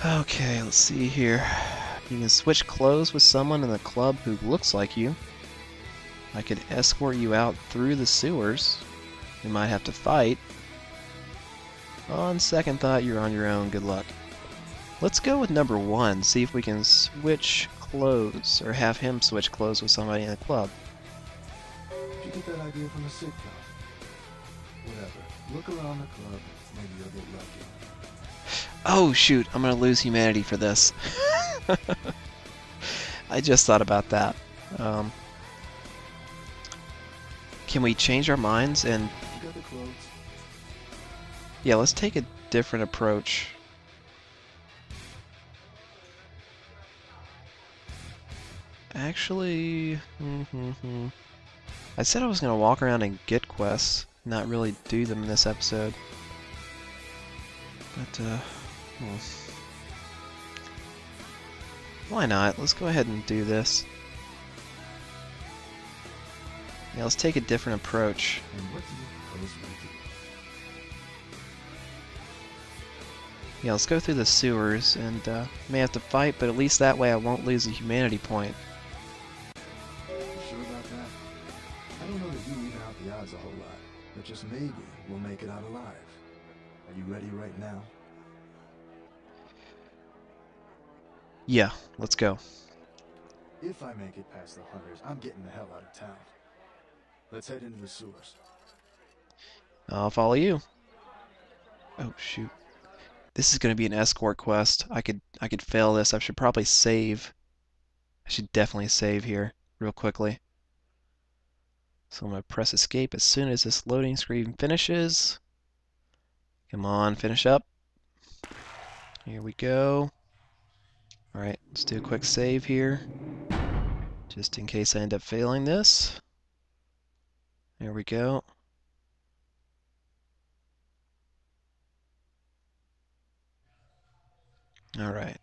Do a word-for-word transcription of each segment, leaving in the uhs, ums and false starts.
Okay, let's see here. You can switch clothes with someone in the club who looks like you. I could escort you out through the sewers. We might have to fight. On second thought, you're on your own. Good luck. Let's go with number one, see if we can switch clothes, or have him switch clothes with somebody in the club. Did you get that idea from a sitcom? Whatever. Look around the club, maybe you'll get lucky. Oh shoot, I'm gonna lose humanity for this. I just thought about that. Um, can we change our minds and... You got the clothes? Yeah, let's take a different approach. Actually... Mm-hmm-hmm. I said I was gonna walk around and get quests, not really do them in this episode. But, uh... Hmm. Why not? Let's go ahead and do this. Yeah, let's take a different approach. And what do you propose we do? Yeah, let's go through the sewers, and uh, may have to fight, but at least that way I won't lose a humanity point. You sure about that? I don't know that you even out the odds a whole lot, but just maybe we'll make it out alive. Are you ready right now? Yeah, let's go. If I make it past the hunters, I'm getting the hell out of town. Let's head into the sewers. I'll follow you. Oh shoot. This is gonna be an escort quest. I could I could fail this. I should probably save. I should definitely save here real quickly. So I'm gonna press escape as soon as this loading screen finishes. Come on, finish up. Here we go. Alright, let's do a quick save here. Just in case I end up failing this. There we go. Alright.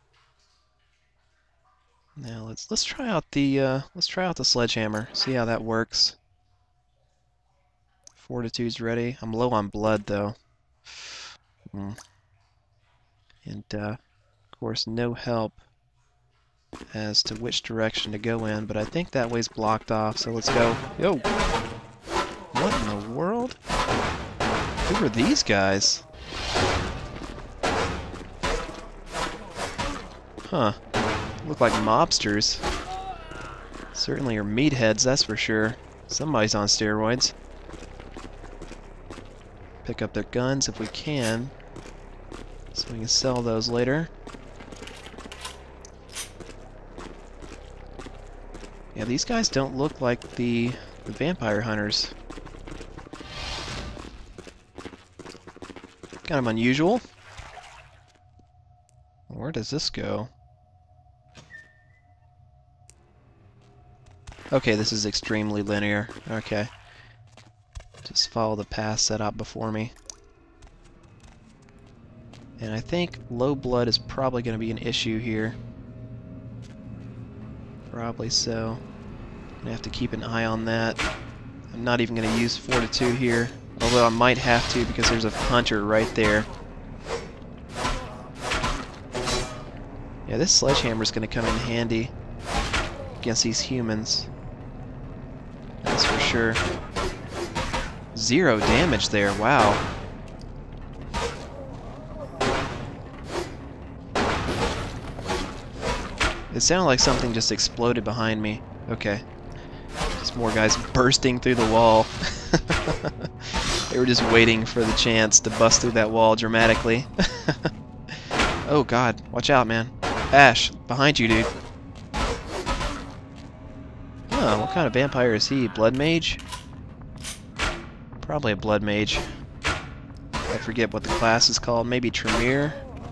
Now let's let's try out the uh, let's try out the sledgehammer. See how that works. Fortitude's ready. I'm low on blood though. Mm. And uh, of course no help as to which direction to go in, but I think that way's blocked off, so let's go. Yo! What in the world? Who are these guys? Huh. Look like mobsters. Certainly are meatheads, that's for sure. Somebody's on steroids. Pick up their guns if we can, so we can sell those later. Yeah, these guys don't look like the, the vampire hunters. Kind of unusual. Where does this go? Okay, this is extremely linear. Okay. Just follow the path set out before me. And I think low blood is probably going to be an issue here. Probably so. Gonna have to keep an eye on that. I'm not even going to use Fortitude here, although I might have to because there's a hunter right there. Yeah, this sledgehammer is going to come in handy against these humans. That's for sure. Zero damage there, wow. It sounded like something just exploded behind me. Okay. Just more guys bursting through the wall. They were just waiting for the chance to bust through that wall dramatically. Oh god, watch out, man. Ash, behind you, dude. Oh, what kind of vampire is he? Blood mage? Probably a blood mage. I forget what the class is called. Maybe Tremere?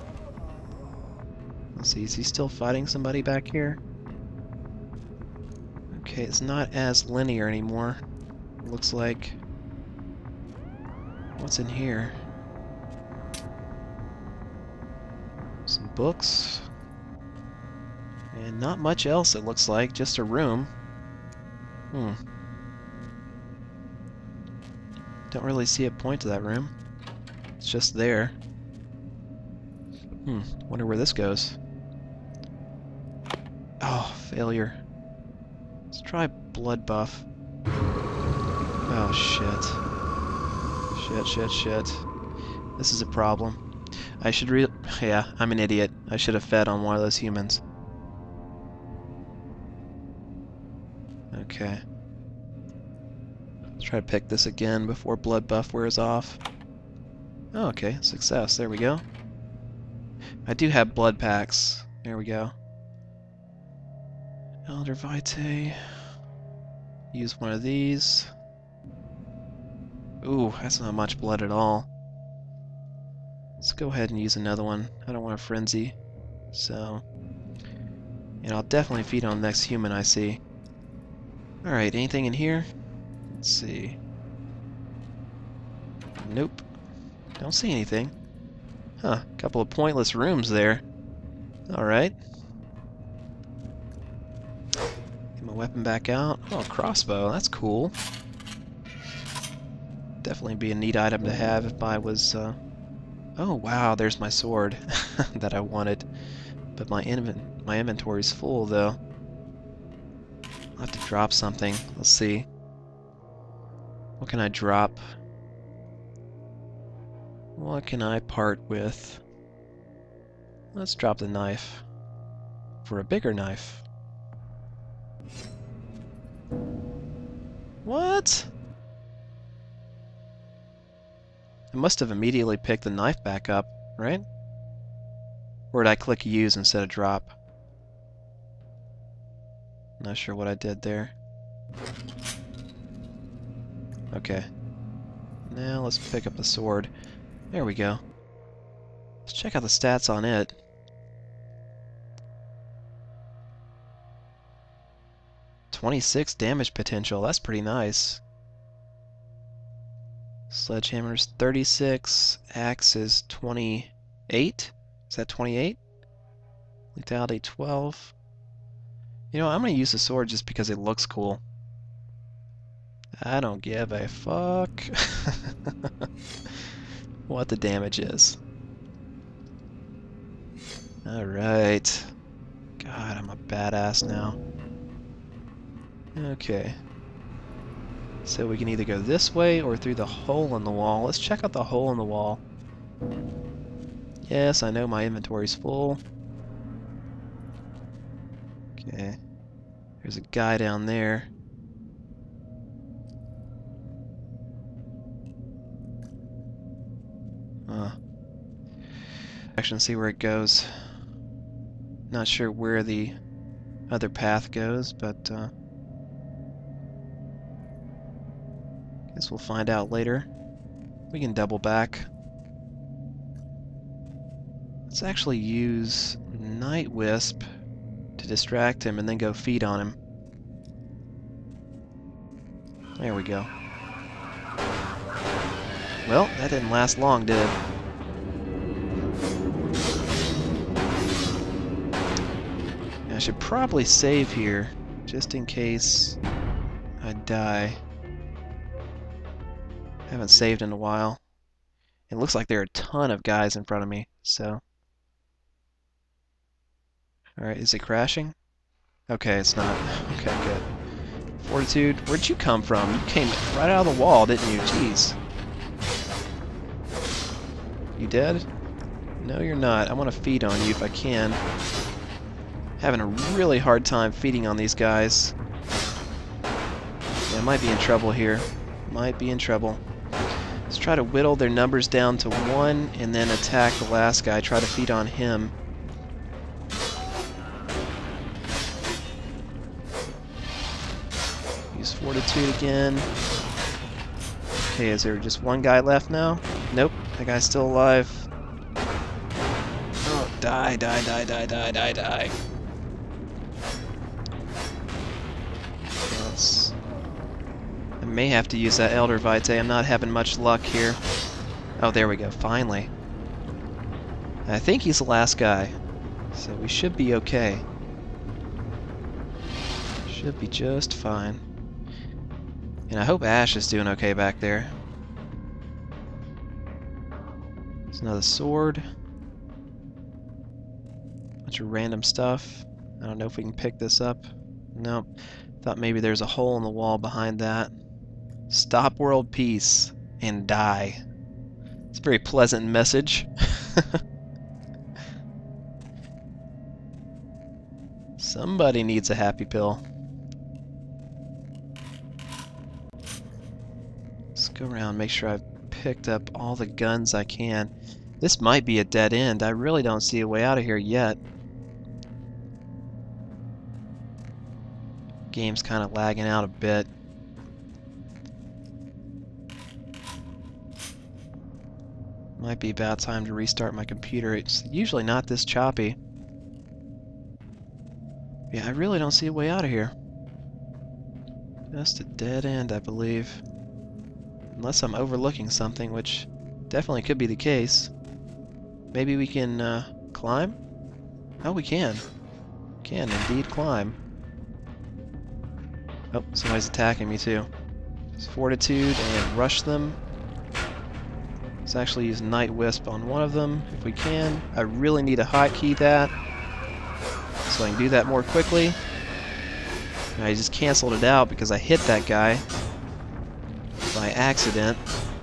Let's see, is he still fighting somebody back here? Okay, it's not as linear anymore. Looks like... What's in here? Some books. And not much else, it looks like. Just a room. Hmm. Don't really see a point to that room. It's just there. Hmm, wonder where this goes. Oh, failure. Let's try blood buff. Oh, shit. Shit, shit, shit. This is a problem. I should re- yeah, I'm an idiot. I should have fed on one of those humans. Okay. Let's try to pick this again before blood buff wears off. Oh, okay, success. There we go. I do have blood packs. There we go. Elder Vitae. Use one of these. Ooh, that's not much blood at all. Let's go ahead and use another one. I don't want a frenzy. So, and I'll definitely feed on the next human I see. Alright, anything in here? Let's see. Nope. Don't see anything. Huh, a couple of pointless rooms there. Alright. Get my weapon back out. Oh, crossbow, that's cool. Definitely be a neat item to have if I was... Uh... Oh, wow, there's my sword that I wanted. But my, inven my inventory's full, though. I'll have to drop something. Let's see. What can I drop? What can I part with? Let's drop the knife. For a bigger knife. What? I must have immediately picked the knife back up, right? Or did I click use instead of drop? Not sure what I did there. Okay. Now let's pick up the sword. There we go. Let's check out the stats on it. twenty-six damage potential, that's pretty nice. Sledgehammer's thirty-six, axe is twenty-eight? Is that twenty-eight? Lethality twelve. You know, I'm gonna use the sword just because it looks cool. I don't give a fuck what the damage is. Alright. God, I'm a badass now. Okay. So we can either go this way or through the hole in the wall. Let's check out the hole in the wall. Yes, I know my inventory's full. Okay. There's a guy down there. Huh. Actually, see where it goes. Not sure where the other path goes, but uh, guess we'll find out later. We can double back. Let's actually use Night Wisp to distract him and then go feed on him. There we go. Well, that didn't last long, did it? I should probably save here, just in case I die. Haven't saved in a while. It looks like there are a ton of guys in front of me, so... Alright, is it crashing? Okay, it's not. Okay, good. Fortitude, where'd you come from? You came right out of the wall, didn't you? Jeez. You dead? No, you're not. I want to feed on you if I can. Having a really hard time feeding on these guys. Yeah, I might be in trouble here. Might be in trouble. Let's try to whittle their numbers down to one and then attack the last guy. Try to feed on him. Use Fortitude again. Okay, is there just one guy left now? Nope, that guy's still alive. Oh, die, die, die, die, die, die, die. Let's... I may have to use that Elder Vitae. I'm not having much luck here. Oh, there we go, finally. I think he's the last guy, so we should be okay. Should be just fine. And I hope Ash is doing okay back there. There's another sword. Bunch of random stuff. I don't know if we can pick this up. Nope. Thought maybe there's a hole in the wall behind that. Stop world peace and die. It's a very pleasant message. Somebody needs a happy pill. Let's go around, make sure I've picked up all the guns I can. This might be a dead end. I really don't see a way out of here yet. Game's kind of lagging out a bit. Might be about time to restart my computer. It's usually not this choppy. Yeah, I really don't see a way out of here. Just a dead end, I believe. Unless I'm overlooking something, which definitely could be the case. Maybe we can uh, climb? Oh, we can. Can indeed climb. Oh, somebody's attacking me too. It's fortitude and rush them. Let's actually use Night Wisp on one of them if we can. I really need to hotkey that so I can do that more quickly. I just canceled it out because I hit that guy by accident.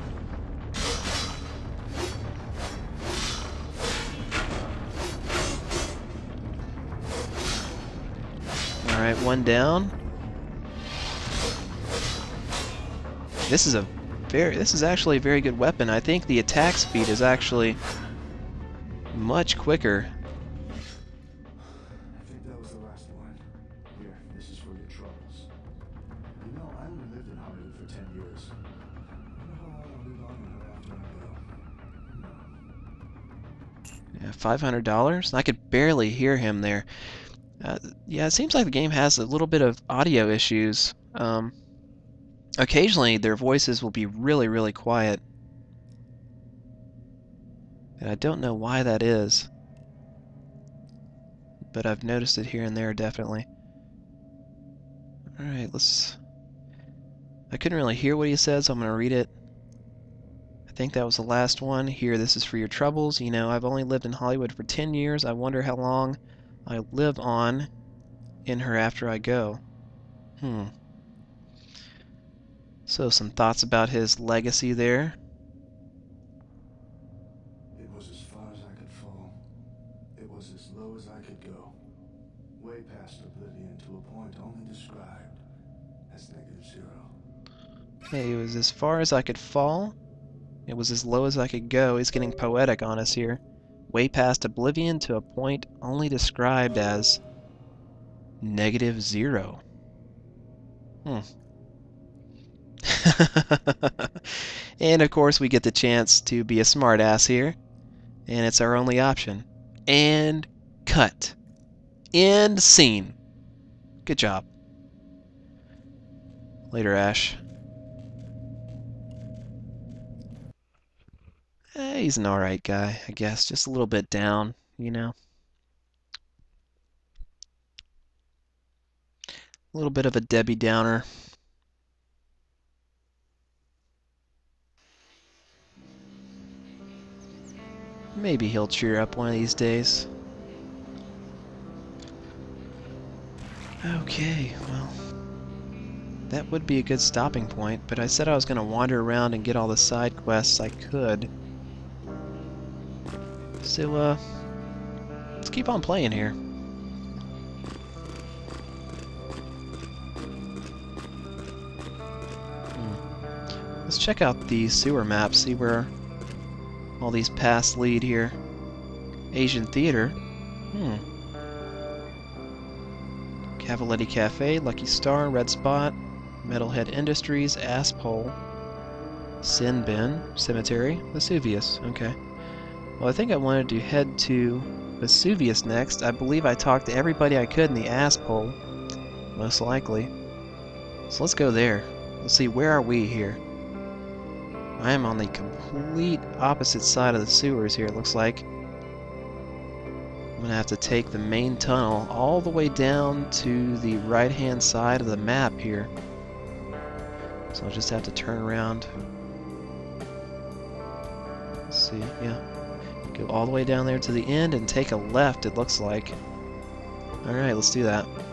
Alright, one down. This is a very this is actually a very good weapon. I think the attack speed is actually much quicker. I think that was the last one. Here, this is for your troubles. You know, I only lived in Hollywood for ten years. I wonder how long I'll live on in her after I go. Yeah, five hundred dollars? I could barely hear him there. Uh, yeah, it seems like the game has a little bit of audio issues. Um, occasionally, their voices will be really, really quiet. And I don't know why that is. But I've noticed it here and there, definitely. Alright, let's... I couldn't really hear what he said, so I'm going to read it. I think that was the last one. Here, this is for your troubles. You know, I've only lived in Hollywood for ten years. I wonder how long I live on in her after I go. Hmm. So, some thoughts about his legacy there. It was as far as I could fall. It was as low as I could go. Way past oblivion to a point only described as negative zero. Okay, it was as far as I could fall. It was as low as I could go. He's getting poetic on us here. Way past oblivion to a point only described as negative zero. Hmm. And of course we get the chance to be a smartass here. And it's our only option. And cut. End scene. Good job. Later, Ash. Eh, he's an alright guy, I guess. Just a little bit down, you know. A little bit of a Debbie Downer. Maybe he'll cheer up one of these days. Okay, well, that would be a good stopping point, but I said I was going to wander around and get all the side quests I could. So, uh, let's keep on playing here. Hmm. Let's check out the sewer map, see where all these paths lead here. Asian Theater. Hmm. Cavaletti Cafe, Lucky Star, Red Spot, Metalhead Industries, Asspole, Sin Bin, Cemetery, Vesuvius. Okay. Well, I think I wanted to head to Vesuvius next. I believe I talked to everybody I could in the Asspole, most likely. So let's go there. Let's see, where are we here? I am on the complete opposite side of the sewers here, it looks like. I'm gonna have to take the main tunnel all the way down to the right-hand side of the map here. So I'll just have to turn around. Let's see, yeah. Go all the way down there to the end and take a left, it looks like. Alright, let's do that.